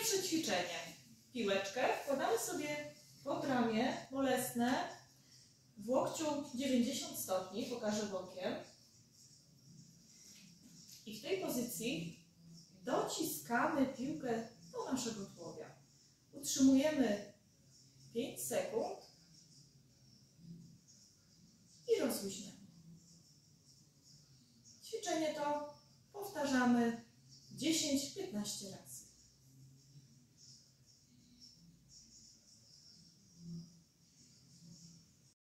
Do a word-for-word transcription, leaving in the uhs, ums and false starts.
Pierwsze ćwiczenie. Piłeczkę wkładamy sobie pod ramię bolesne w łokciu dziewięćdziesiąt stopni, pokażę bokiem. I w tej pozycji dociskamy piłkę do naszego tułowia. Utrzymujemy pięć sekund i rozluźniamy. Ćwiczenie to powtarzamy dziesięć do piętnastu razy.